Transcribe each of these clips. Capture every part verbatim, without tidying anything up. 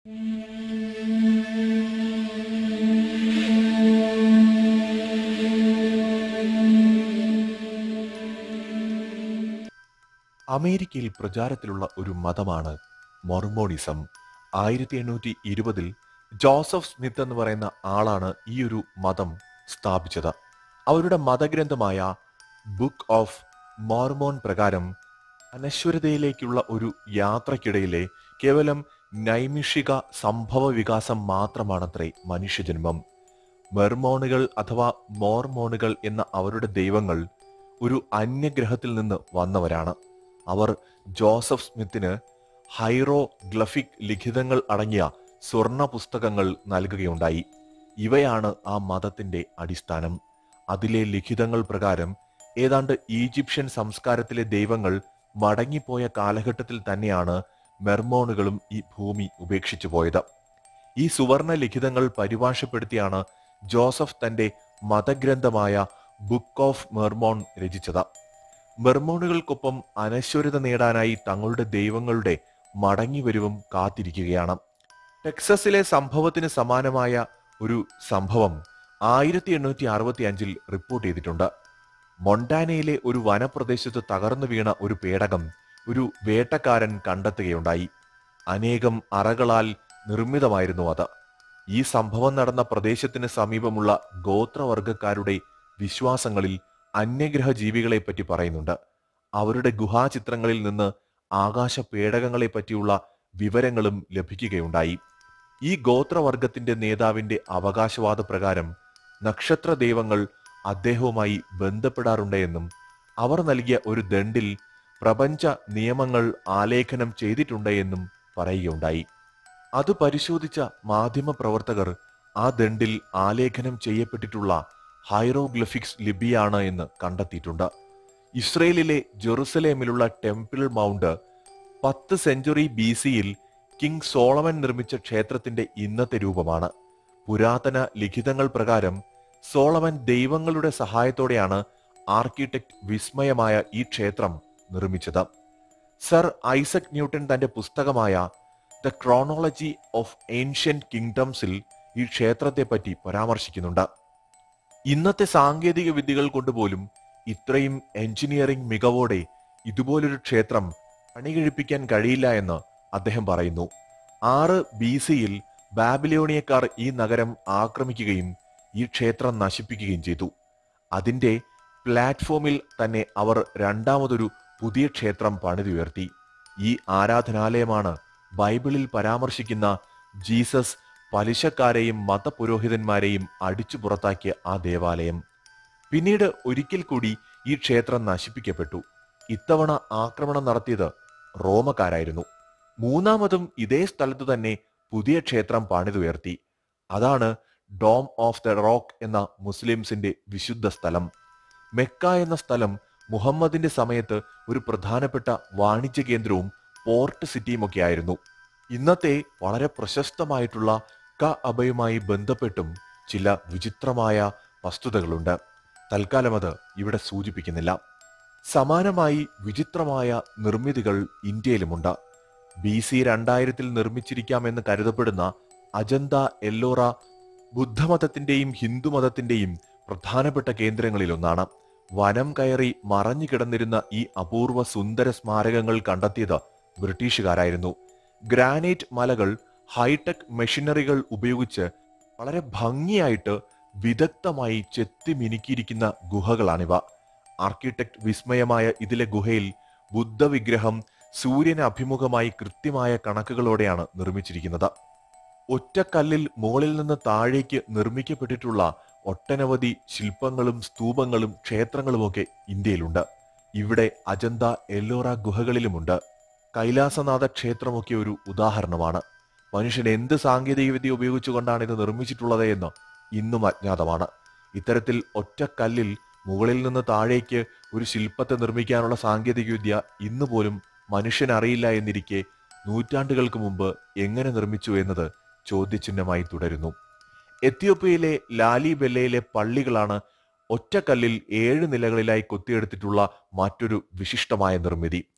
അമേരിക്കയിൽ പ്രചാരത്തിലുള്ള ഒരു മതമാണ് മൊർമോണിസം. ആയിരത്തി എണ്ണൂറ്റി ഇരുപതിൽ ജോസഫ് സ്മിത്ത് എന്ന് പറയുന്ന ആളാണ് ഈ ഒരു മതം സ്ഥാപിച്ചത്. അവരുടെ മതഗ്രന്ഥമായ ബുക്ക് ഓഫ് മോർമോൺ പ്രകാരം അനശ്വരതയിലേക്കുള്ള ഒരു യാത്രക്കിടയിലെ കേവലം നൈമിഷിക സംഭവ വികാസം മാത്രമാണത്രേ മനുഷ്യജന്മം. മെർമോണുകൾ അഥവാ മോർമോണുകൾ എന്ന അവരുടെ ദൈവങ്ങൾ ഒരു അന്യഗ്രഹത്തിൽ നിന്ന് വന്നവരാണ്. അവർ ജോസഫ് സ്മിത്തിന് ഹൈറോഗ്ലഫിക് ലിഖിതങ്ങൾ അടങ്ങിയ സ്വർണ പുസ്തകങ്ങൾ നൽകുകയുണ്ടായി. ഇവയാണ് ആ മതത്തിന്റെ അടിസ്ഥാനം. അതിലെ ലിഖിതങ്ങൾ പ്രകാരം ഏതാണ്ട് ഈജിപ്ഷ്യൻ സംസ്കാരത്തിലെ ദൈവങ്ങൾ മടങ്ങിപ്പോയ കാലഘട്ടത്തിൽ തന്നെയാണ് മെർമോണുകളും ഈ ഭൂമി ഉപേക്ഷിച്ചു പോയത്. ഈ സുവർണ ലിഖിതങ്ങൾ പരിഭാഷപ്പെടുത്തിയാണ് ജോസഫ് തന്റെ മതഗ്രന്ഥമായ ബുക്ക് ഓഫ് മെർമോൺ രചിച്ചത്. മെർമോണുകൾക്കൊപ്പം അനശ്വരത നേടാനായി തങ്ങളുടെ ദൈവങ്ങളുടെ മടങ്ങിവരവും കാത്തിരിക്കുകയാണ്. ടെക്സസിലെ സംഭവത്തിന് സമാനമായ ഒരു സംഭവം ആയിരത്തി എണ്ണൂറ്റി അറുപത്തി അഞ്ചിൽ റിപ്പോർട്ട് ചെയ്തിട്ടുണ്ട്. മൊണ്ടാനയിലെ ഒരു വനപ്രദേശത്ത് തകർന്നു വീണ ഒരു പേടകം ഒരു വേട്ടക്കാരൻ കണ്ടെത്തുകയുണ്ടായി. അനേകം അറകളാൽ നിർമ്മിതമായിരുന്നു അത്. ഈ സംഭവം നടന്ന പ്രദേശത്തിന് സമീപമുള്ള ഗോത്രവർഗക്കാരുടെ വിശ്വാസങ്ങളിൽ അന്യഗ്രഹ ജീവികളെ പറ്റി പറയുന്നുണ്ട്. അവരുടെ ഗുഹാചിത്രങ്ങളിൽ നിന്ന് ആകാശ പേടകങ്ങളെ പറ്റിയുള്ള വിവരങ്ങളും ലഭിക്കുകയുണ്ടായി. ഈ ഗോത്രവർഗത്തിന്റെ നേതാവിന്റെ അവകാശവാദ പ്രകാരം നക്ഷത്ര ദൈവങ്ങൾ അദ്ദേഹവുമായി ബന്ധപ്പെടാറുണ്ട് എന്നും അവർ നൽകിയ ഒരു ദണ്ഡിൽ പ്രപഞ്ച നിയമങ്ങൾ ആലേഖനം ചെയ്തിട്ടുണ്ട് എന്നും പറയുകയുണ്ടായി. അത് പരിശോധിച്ച മാധ്യമ പ്രവർത്തകർ ആ ദണ്ഡിൽ ആലേഖനം ചെയ്യപ്പെട്ടിട്ടുള്ള ഹൈറോഗ്ലിഫിക്സ് ലിപിയാണ് എന്ന് കണ്ടെത്തിയിട്ടുണ്ട്. ഇസ്രയേലിലെ ജെറുസലേമിലുള്ള ടെമ്പിൾ മൗണ്ട് പത്ത് സെഞ്ചുറി ബി സിയിൽ കിങ് സോളമൻ നിർമ്മിച്ച ക്ഷേത്രത്തിന്റെ ഇന്നത്തെ രൂപമാണ്. പുരാതന ലിഖിതങ്ങൾ പ്രകാരം സോളമൻ ദൈവങ്ങളുടെ സഹായത്തോടെയാണ് ആർക്കിടെക്ട് വിസ്മയമായ ഈ ക്ഷേത്രം നിർമ്മിച്ചത്. സർ ഐസക് ന്യൂട്ടൺ തന്റെ പുസ്തകമായ ദ ക്രോണോളജി ഓഫ് ഏൻഷ്യന്റ് കിങ്ഡംസിൽ ഈ ക്ഷേത്രത്തെ പറ്റി പരാമർശിക്കുന്നുണ്ട്. ഇന്നത്തെ സാങ്കേതിക വിദ്യകൾ കൊണ്ടുപോലും ഇത്രയും എഞ്ചിനീയറിംഗ് മികവോടെ ഇതുപോലൊരു ക്ഷേത്രം പണികഴിപ്പിക്കാൻ കഴിയില്ല എന്ന് അദ്ദേഹം പറയുന്നു. ആറ് ബി സിയിൽ ബാബിലോണിയക്കാർ ഈ നഗരം ആക്രമിക്കുകയും ഈ ക്ഷേത്രം നശിപ്പിക്കുകയും ചെയ്തു. അതിന്റെ പ്ലാറ്റ്ഫോമിൽ തന്നെ അവർ രണ്ടാമതൊരു പുതിയ ക്ഷേത്രം പണിതുയർത്തി. ഈ ആരാധനാലയമാണ് ബൈബിളിൽ പരാമർശിക്കുന്ന ജീസസ് പലിശക്കാരെയും മതപുരോഹിതന്മാരെയും അടിച്ചു പുറത്താക്കിയ ആ ദേവാലയം. പിന്നീട് ഒരിക്കൽ കൂടി ഈ ക്ഷേത്രം നശിപ്പിക്കപ്പെട്ടു. ഇത്തവണ ആക്രമണം നടത്തിയത് റോമക്കാരായിരുന്നു. മൂന്നാമതും ഇതേ സ്ഥലത്ത് തന്നെ പുതിയ ക്ഷേത്രം പണിതുയർത്തി. അതാണ് ഡോം ഓഫ് ദ റോക്ക് എന്ന മുസ്ലിംസിന്റെ വിശുദ്ധ സ്ഥലം. മെക്ക എന്ന സ്ഥലം മുഹമ്മദിന്റെ സമയത്ത് ഒരു പ്രധാനപ്പെട്ട വാണിജ്യ കേന്ദ്രവും പോർട്ട് സിറ്റിയുമൊക്കെ ആയിരുന്നു. ഇന്നത്തെ വളരെ പ്രശസ്തമായിട്ടുള്ള കഅബയുമായി ബന്ധപ്പെട്ടും ചില വിചിത്രമായ വസ്തുതകളുണ്ട്. തൽക്കാലം അത് ഇവിടെ സൂചിപ്പിക്കുന്നില്ല. സമാനമായി വിചിത്രമായ നിർമ്മിതികൾ ഇന്ത്യയിലുമുണ്ട്. ബി സി രണ്ടായിരത്തിൽ നിർമ്മിച്ചിരിക്കാമെന്ന് കരുതപ്പെടുന്ന അജന്ത എല്ലോറ ബുദ്ധമതത്തിന്റെയും ഹിന്ദുമതത്തിന്റെയും പ്രധാനപ്പെട്ട കേന്ദ്രങ്ങളിലൊന്നാണ്. വനം കയറി മറഞ്ഞു കിടന്നിരുന്ന ഈ അപൂർവ സുന്ദര സ്മാരകങ്ങൾ കണ്ടെത്തിയത് ബ്രിട്ടീഷുകാരായിരുന്നു. ഗ്രാനൈറ്റ് മലകൾ ഹൈടെക് മെഷീനറികൾ ഉപയോഗിച്ച് വളരെ ഭംഗിയായിട്ട് വിദഗ്ധമായി ചെത്തി മിനുക്കിയിരിക്കുന്ന ഗുഹകളാണിവ. ആർക്കിടെക്ട് വിസ്മയമായ ഇതിലെ ഗുഹയിൽ ബുദ്ധവിഗ്രഹം സൂര്യന് അഭിമുഖമായി കൃത്യമായ കണക്കുകളോടെയാണ് നിർമ്മിച്ചിരിക്കുന്നത്. ഒറ്റക്കല്ലിൽ മുകളിൽ നിന്ന് താഴേക്ക് നിർമ്മിക്കപ്പെട്ടിട്ടുള്ള ഒട്ടനവധി ശില്പങ്ങളും സ്തൂപങ്ങളും ക്ഷേത്രങ്ങളുമൊക്കെ ഇന്ത്യയിലുണ്ട്. ഇവിടെ അജന്ത എല്ലോറ ഗുഹകളിലുമുണ്ട്. കൈലാസനാഥ ക്ഷേത്രമൊക്കെ ഒരു ഉദാഹരണമാണ്. മനുഷ്യൻ എന്ത് സാങ്കേതിക വിദ്യ ഉപയോഗിച്ചുകൊണ്ടാണ് ഇത് നിർമ്മിച്ചിട്ടുള്ളത് എന്ന് ഇന്നും അജ്ഞാതമാണ്. ഇത്തരത്തിൽ ഒറ്റക്കല്ലിൽ മുകളിൽ നിന്ന് താഴേക്ക് ഒരു ശില്പത്തെ നിർമ്മിക്കാനുള്ള സാങ്കേതിക വിദ്യ ഇന്ന് പോലും മനുഷ്യൻ അറിയില്ല എന്നിരിക്കെ നൂറ്റാണ്ടുകൾക്ക് മുമ്പ് എങ്ങനെ നിർമ്മിച്ചു എന്നത് ചോദ്യചിഹ്നമായി തുടരുന്നു. എത്യോപ്യയിലെ ലാലിബെല്ലയിലെ പള്ളികളാണ് ഒറ്റക്കല്ലിൽ ഏഴ് നിലകളിലായി കൊത്തിയെടുത്തിട്ടുള്ള മറ്റൊരു വിശിഷ്ടമായ നിർമ്മിതി.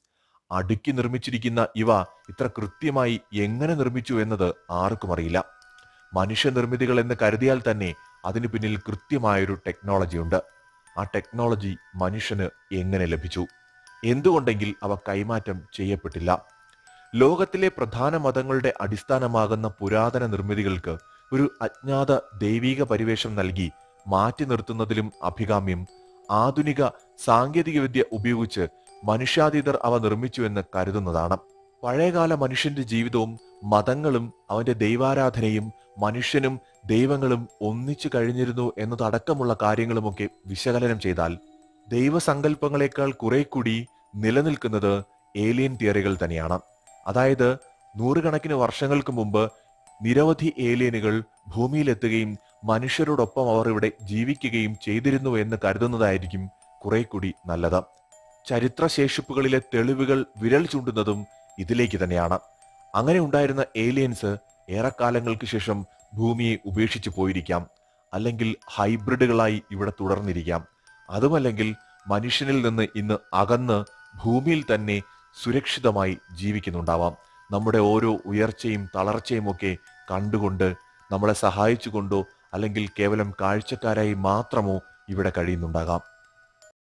അടുക്കി നിർമ്മിച്ചിരിക്കുന്ന ഇവ ഇത്ര കൃത്യമായി എങ്ങനെ നിർമ്മിച്ചു എന്നത് ആർക്കും അറിയില്ല. മനുഷ്യനിർമ്മിതികൾ എന്ന് കരുതിയാൽ തന്നെ അതിനു പിന്നിൽ കൃത്യമായൊരു ടെക്നോളജി ഉണ്ട്. ആ ടെക്നോളജി മനുഷ്യന് എങ്ങനെ ലഭിച്ചു? എന്തുകൊണ്ടെങ്കിൽ അവ കൈമാറ്റം ചെയ്യപ്പെട്ടില്ല? ലോകത്തിലെ പ്രധാന മതങ്ങളുടെ അടിസ്ഥാനമാകുന്ന പുരാതന നിർമ്മിതികൾക്ക് ഒരു അജ്ഞാത ദൈവീക പരിവേഷം നൽകി മാറ്റി നിർത്തുന്നതിലും അഭികാമ്യം ആധുനിക സാങ്കേതികവിദ്യ ഉപയോഗിച്ച് മനുഷ്യാതീതർ അവ നിർമ്മിച്ചുവെന്ന് കരുതുന്നതാണ്. പഴയകാല മനുഷ്യന്റെ ജീവിതവും മതങ്ങളും അവന്റെ ദൈവാരാധനയും മനുഷ്യനും ദൈവങ്ങളും ഒന്നിച്ചു കഴിഞ്ഞിരുന്നു എന്നതടക്കമുള്ള കാര്യങ്ങളുമൊക്കെ വിശകലനം ചെയ്താൽ ദൈവസങ്കല്പങ്ങളെക്കാൾ കുറെ കൂടി നിലനിൽക്കുന്നത് ഏലിയൻ തിയറികൾ തന്നെയാണ്. അതായത് നൂറുകണക്കിന് വർഷങ്ങൾക്ക് മുമ്പ് നിരവധി ഏലിയനുകൾ ഭൂമിയിലെത്തുകയും മനുഷ്യരോടൊപ്പം അവർ ഇവിടെ ജീവിക്കുകയും ചെയ്തിരുന്നു എന്ന് കരുതുന്നതായിരിക്കും കുറെ കൂടി നല്ലത്. ചരിത്രശേഷിപ്പുകളിലെ തെളിവുകൾ വിരൽ ചൂണ്ടുന്നതും ഇതിലേക്ക് തന്നെയാണ്. അങ്ങനെ ഉണ്ടായിരുന്ന ഏലിയൻസ് ഏറെക്കാലങ്ങൾക്ക് ശേഷം ഭൂമിയെ ഉപേക്ഷിച്ചു പോയിരിക്കാം, അല്ലെങ്കിൽ ഹൈബ്രിഡുകളായി ഇവിടെ തുടർന്നിരിക്കാം. അതുമല്ലെങ്കിൽ മനുഷ്യനിൽ നിന്ന് ഇന്ന് അകന്ന് ഭൂമിയിൽ തന്നെ സുരക്ഷിതമായി ജീവിക്കുന്നുണ്ടാവാം. നമ്മുടെ ഓരോ ഉയർച്ചയും തളർച്ചയും ഒക്കെ കണ്ടുകൊണ്ട് നമ്മളെ സഹായിച്ചുകൊണ്ടോ അല്ലെങ്കിൽ കേവലം കാഴ്ചക്കാരായി മാത്രമോ ഇവിടെ കഴിയുന്നുണ്ടാകാം.